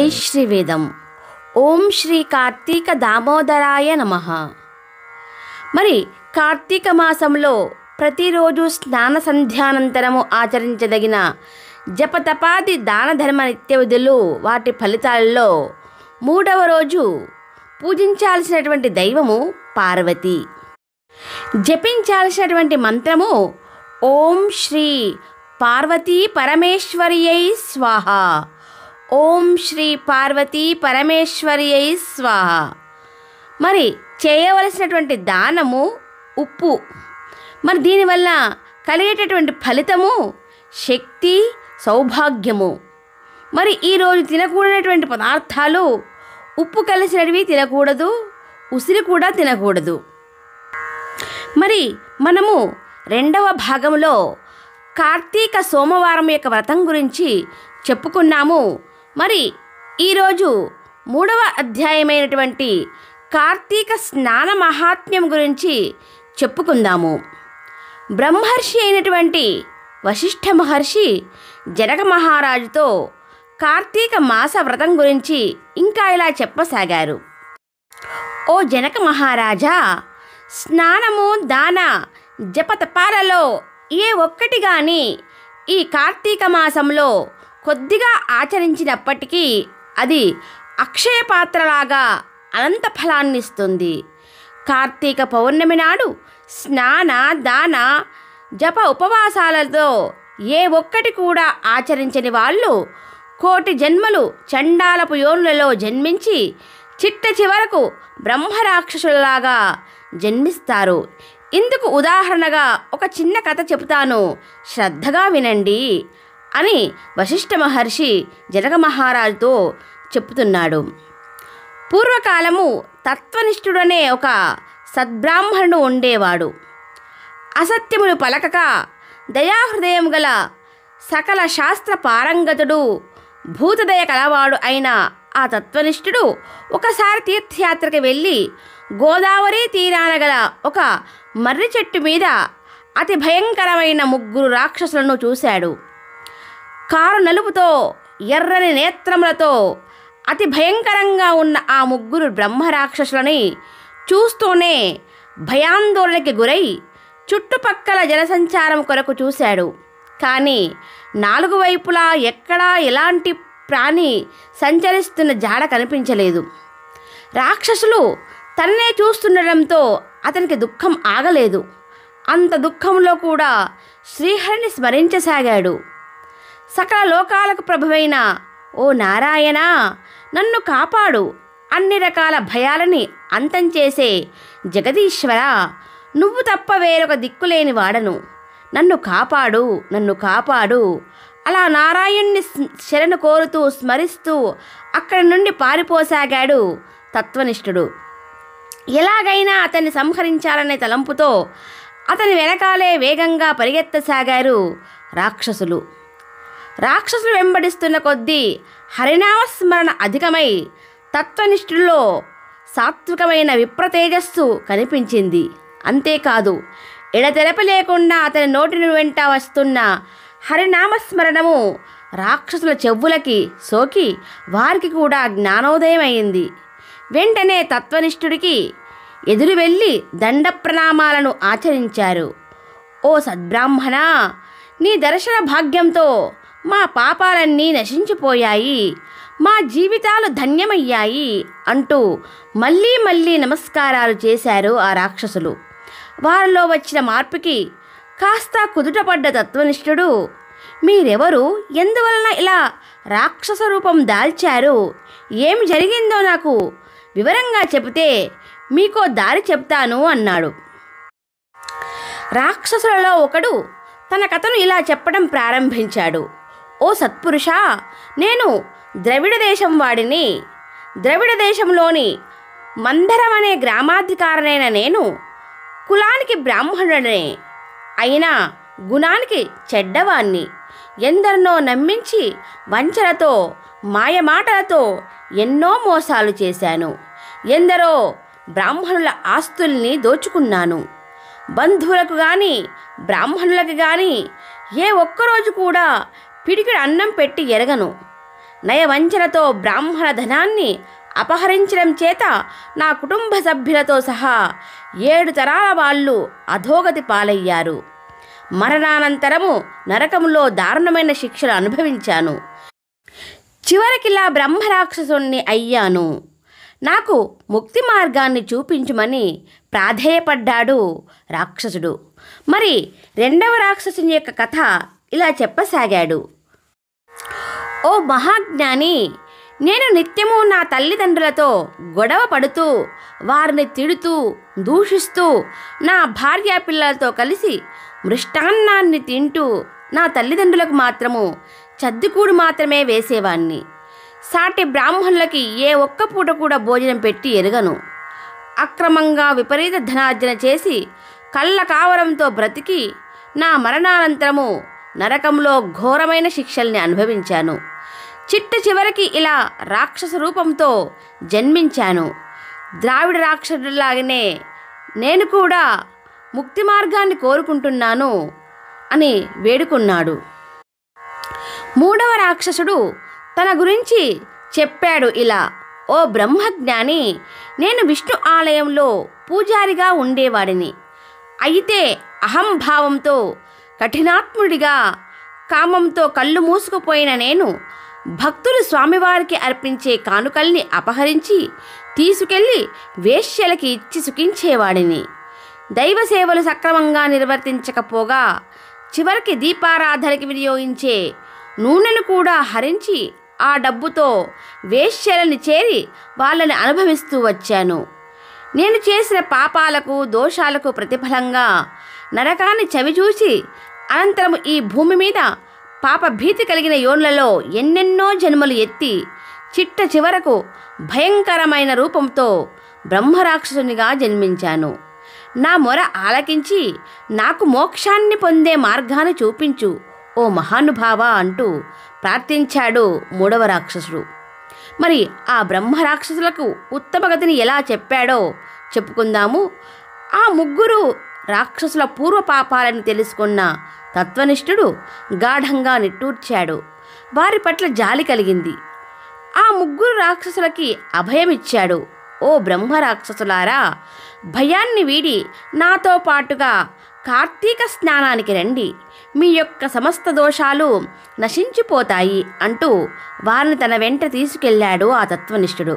జై శ్రీవేదం. ఓం శ్రీ కార్తీక దామోదరాయ నమః. మరి కార్తీక మాసంలో ప్రతిరోజు స్నాన సంధ్యానంతరము ఆచరించదగిన జపతపాది దాన ధర్మ నిత్య విధులు, వాటి ఫలితాల్లో మూడవ రోజు పూజించాల్సినటువంటి దైవము పార్వతి. జపించాల్సినటువంటి మంత్రము ఓం శ్రీ పార్వతీ పరమేశ్వర్యై స్వాహ. ఓం శ్రీ పార్వతీ పరమేశ్వర్యై స్వాహ. మరి చేయవలసినటువంటి దానము ఉప్పు. మరి దీనివల్ల కలిగేటటువంటి ఫలితము శక్తి, సౌభాగ్యము. మరి ఈరోజు తినకూడనటువంటి పదార్థాలు ఉప్పు కలిసినవి తినకూడదు, ఉసిరి కూడా తినకూడదు. మరి మనము రెండవ భాగంలో కార్తీక సోమవారం యొక్క వ్రతం గురించి చెప్పుకున్నాము. మరి ఈరోజు మూడవ అధ్యాయమైనటువంటి కార్తీక స్నాన మహాత్మ్యం గురించి చెప్పుకుందాము. బ్రహ్మర్షి అయినటువంటి వశిష్ఠ మహర్షి జనక మహారాజుతో కార్తీక మాస వ్రతం గురించి ఇంకా ఇలా చెప్పసాగారు. ఓ జనక మహారాజా, స్నానము, దాన, జపతపాలలో ఏ ఒక్కటి కానీ ఈ కార్తీక మాసంలో కొద్దిగా ఆచరించినప్పటికీ అది అక్షయ పాత్రలాగా అనంత ఫలాన్ని ఇస్తుంది. కార్తీక పౌర్ణమి నాడు స్నాన, దాన, జప ఉపవాసాలతో ఏ ఒక్కటి కూడా ఆచరించని వాళ్ళు కోటి జన్మలు చండాలపు యోనులలో జన్మించి చిట్ట చివరకు బ్రహ్మరాక్షసులలాగా జన్మిస్తారు. ఇందుకు ఉదాహరణగా ఒక చిన్న కథ చెబుతాను, శ్రద్ధగా వినండి అని వశిష్ఠ మహర్షి జనక మహారాజుతో చెప్తున్నాడు. పూర్వకాలము తత్వనిష్ఠుడనే ఒక సద్బ్రాహ్మణుడు ఉండేవాడు. అసత్యములు పలకక దయాహృదయం గల సకల శాస్త్ర పారంగతుడు, భూతదయ కలవాడు అయిన ఆ తత్వనిష్ఠుడు ఒకసారి తీర్థయాత్రకు వెళ్ళి గోదావరి తీరాన గల ఒక మర్రి చెట్టు మీద అతి భయంకరమైన 3 రాక్షసులను చూశాడు. కారు నలుపుతో, ఎర్రని నేత్రములతో అతి భయంకరంగా ఉన్న ఆ 3 బ్రహ్మరాక్షసులని చూస్తూనే భయాందోళనకి గురై చుట్టుపక్కల జనసంచారం కొరకు చూశాడు. కానీ 4 వైపులా ఎక్కడా ఎలాంటి ప్రాణి సంచరిస్తున్న జాడ కనిపించలేదు. రాక్షసులు తన్నే చూస్తుండటంతో అతనికి దుఃఖం ఆగలేదు. అంత దుఃఖంలో కూడా శ్రీహరిని స్మరించసాగాడు. సకల లోకాలకు ప్రభువైన ఓ నారాయణ, నన్ను కాపాడు, అన్ని రకాల భయాలని అంతం చేసే జగదీశ్వర, నువ్వు తప్ప వేరొక దిక్కులేని వాడను, నన్ను కాపాడు, నన్ను కాపాడు. అలా నారాయణ్ణి శరణు కోరుతూ స్మరిస్తూ అక్కడి నుండి పారిపోసాగాడు తత్వనిష్ఠుడు. ఎలాగైనా అతన్ని సంహరించాలనే తలంపుతో అతని వెనకాలే వేగంగా పరిగెత్తసాగారు రాక్షసులు. రాక్షసులు వెంబడిస్తున్న కొద్దీ హరినామస్మరణ అధికమై తత్వనిష్ఠుల్లో సాత్వికమైన విప్రతేజస్సు కనిపించింది. అంతేకాదు, ఎడతెరపి లేకుండా అతని నోటి వెంట వస్తున్న హరినామస్మరణము రాక్షసుల చెవులకి సోకి వారికి కూడా జ్ఞానోదయం అయింది. వెంటనే తత్వనిష్ఠుడికి ఎదురు వెళ్ళి దండ ప్రణామాలను ఆచరించారు. ఓ సద్బ్రాహ్మణ, నీ దర్శన భాగ్యంతో మా పాపాలన్నీ నశించిపోయాయి, మా జీవితాలు ధన్యమయ్యాయి అంటూ మళ్ళీ మళ్ళీ నమస్కారాలు చేశారు ఆ రాక్షసులు. వారిలో వచ్చిన మార్పుకి కాస్త కుదుటపడ్డ తత్వనిష్ఠుడు, మీరెవరు, ఎందువలన ఇలా రాక్షస రూపం దాల్చారు, ఏమి జరిగిందో నాకు వివరంగా చెబితే మీకో దారి చెప్తాను అన్నాడు. రాక్షసులలో ఒకడు తన కథను ఇలా చెప్పడం ప్రారంభించాడు. ఓ సత్పురుష, నేను ద్రవిడ దేశం వాడిని. ద్రవిడ దేశంలోని మందరం అనే గ్రామాధికారనైన నేను కులానికి బ్రాహ్మణుడనే, అయినా గుణానికి చెడ్డవాణ్ణి. ఎందరినో నమ్మించి వంచనతో, మాయమాటలతో ఎన్నో మోసాలు చేశాను. ఎందరో బ్రాహ్మణుల ఆస్తుల్ని దోచుకున్నాను. బంధువులకు కానీ బ్రాహ్మణులకు కానీ ఏ ఒక్కరోజు కూడా పిడికిడి అన్నం పెట్టి ఎరగను. నయవంచనతో బ్రాహ్మణ ధనాన్ని అపహరించడం చేత నా కుటుంబ సభ్యులతో సహా 7 తరాల వాళ్ళు అధోగతి పాలయ్యారు. మరణానంతరము నరకములో దారుణమైన శిక్షలు అనుభవించాను. చివరికిలా బ్రహ్మరాక్షసుణ్ణి అయ్యాను. నాకు ముక్తి మార్గాన్ని చూపించుమని ప్రాధేయపడ్డాడు రాక్షసుడు. మరి 2వ రాక్షసుని యొక్క కథ ఇలా చెప్పసాగాడు. ఓ మహాజ్ఞాని, నేను నిత్యము నా తల్లిదండ్రులతో గొడవ పడుతూ వారిని తిడుతూ దూషిస్తూ నా భార్యా పిల్లలతో కలిసి మృష్టాన్నాన్ని తింటూ నా తల్లిదండ్రులకు మాత్రము చద్దుకూడు మాత్రమే వేసేవాణ్ణి. సాటి బ్రాహ్మణులకి ఏ ఒక్క పూట కూడా భోజనం పెట్టి ఎరగను. అక్రమంగా విపరీత ధనార్జన చేసి కళ్ళ కావరంతో బ్రతికి నా మరణానంతరము నరకంలో ఘోరమైన శిక్షల్ని అనుభవించాను. చిట్ట చివరికి ఇలా రాక్షస రూపంతో జన్మించాను. ద్రావిడ రాక్షసుడిలాగానే నేను కూడా ముక్తి మార్గాన్ని కోరుకుంటున్నాను అని వేడుకున్నాడు. 3వ రాక్షసుడు తన గురించి చెప్పాడు ఇలా. ఓ బ్రహ్మజ్ఞాని, నేను విష్ణు ఆలయంలో పూజారిగా ఉండేవాడిని. అయితే అహంభావంతో కఠినాత్ముడిగా కామంతో కళ్ళు మూసుకుపోయిన నేను భక్తులు స్వామివారికి అర్పించే కానుకల్ని అపహరించి తీసుకెళ్లి వేశ్యలకి ఇచ్చి సుఖించేవాడిని. దైవ సేవలు సక్రమంగా నిర్వర్తించకపోగా చివరికి దీపారాధనకి వినియోగించే నూనెను కూడా హరించి ఆ డబ్బుతో వేశ్యలని చేరి వాళ్ళని అనుభవిస్తూ వచ్చాను. నేను చేసిన పాపాలకు దోషాలకు ప్రతిఫలంగా నరకాన్ని చవిచూసి అనంతరం ఈ భూమి మీద పాపభీతి కలిగిన యోన్లలో ఎన్నెన్నో జన్మలు ఎత్తి చిట్ట చివరకు భయంకరమైన రూపంతో బ్రహ్మరాక్షసునిగా జన్మించాను. నా మొర ఆలకించి నాకు మోక్షాన్ని పొందే మార్గాన్ని చూపించు ఓ మహానుభావ అంటూ ప్రార్థించాడు 3వ రాక్షసుడు. మరి ఆ బ్రహ్మరాక్షసులకు ఉత్తమగతిని ఎలా చెప్పాడో చెప్పుకుందాము. ఆ 3 రాక్షసుల పూర్వ పాపాలను తెలుసుకున్న తత్వనిష్ఠుడు గాఢంగా నిట్టూర్చాడు. వారి పట్ల జాలి కలిగింది. ఆ 3 రాక్షసులకి అభయమిచ్చాడు. ఓ బ్రహ్మరాక్షసులారా, భయాన్ని వీడి నాతో పాటుగా కార్తీక స్నానానికి రండి. మీ యొక్క సమస్త దోషాలు నశించిపోతాయి అంటూ వారిని తన వెంట తీసుకెళ్లాడు ఆ తత్వనిష్ఠుడు.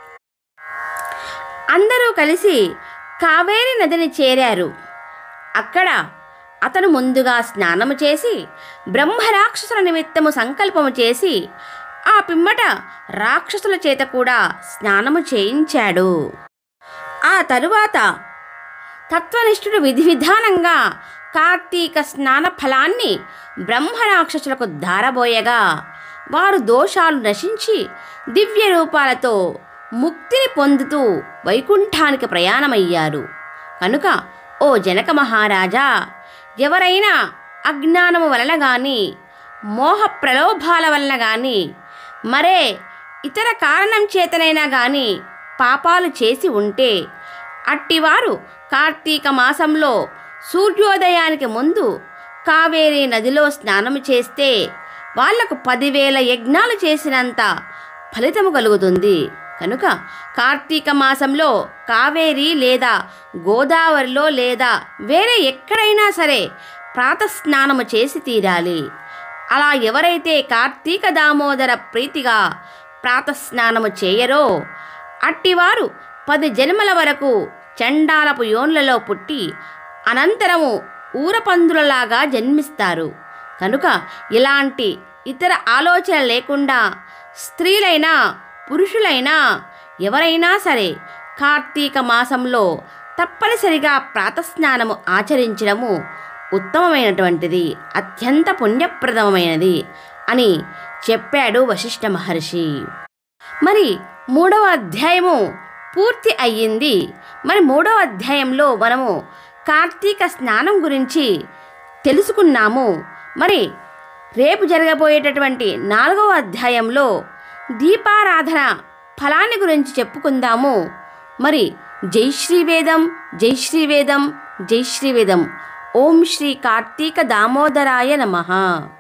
అందరూ కలిసి కావేరి నదిని చేరారు. అక్కడ అతను ముందుగా స్నానము చేసి బ్రహ్మరాక్షసుల నిమిత్తము సంకల్పము చేసి ఆ పిమ్మట రాక్షసుల చేత కూడా స్నానము చేయించాడు. ఆ తరువాత తత్వనిష్ఠుడు విధి విధానంగా కార్తీక స్నాన ఫలాన్ని బ్రహ్మరాక్షసులకు ధారబోయగా వారు దోషాలు నశించి దివ్య రూపాలతో ముక్తిని పొందుతూ వైకుంఠానికి ప్రయాణమయ్యారు. కనుక ఓ జనక మహారాజా, ఎవరైనా అజ్ఞానము వలన గాని మోహ ప్రలోభాల వలన గాని మరే ఇతర కారణం చేతనైనా గాని పాపాలు చేసి ఉంటే అట్టివారు కార్తీక మాసంలో సూర్యోదయానికి ముందు కావేరీ నదిలో స్నానము చేస్తే వాళ్లకు 10,000 యజ్ఞాలు చేసినంత ఫలితము కలుగుతుంది. కనుక కార్తీక మాసంలో కావేరీ లేదా గోదావరిలో లేదా వేరే ఎక్కడైనా సరే ప్రాతస్నానము చేసి తీరాలి. అలా ఎవరైతే కార్తీక దామోదర ప్రీతిగా ప్రాతస్నానము చేయరో అట్టివారు 10 జన్మల వరకు చండాలపు యోన్లలో పుట్టి అనంతరము ఊరపందులలాగా జన్మిస్తారు. కనుక ఇలాంటి ఇతర ఆలోచన లేకుండా స్త్రీలైనా పురుషులైనా ఎవరైనా సరే కార్తీక మాసంలో తప్పనిసరిగా ప్రాతస్నానము ఆచరించడము ఉత్తమమైనటువంటిది, అత్యంత పుణ్యప్రదమైనది అని చెప్పాడు వశిష్ఠ మహర్షి. మరి 3వ అధ్యాయము పూర్తి అయ్యింది. మరి 3వ అధ్యాయంలో మనము కార్తీక స్నానం గురించి తెలుసుకున్నాము. మరి రేపు జరగబోయేటటువంటి 4వ అధ్యాయంలో దీపారాధన ఫలాన్ని గురించి చెప్పుకుందాము. మరి జై శ్రీవేదం, జై శ్రీవేదం, జై శ్రీవేదం. ఓం శ్రీ కార్తీక దామోదరాయ నమః.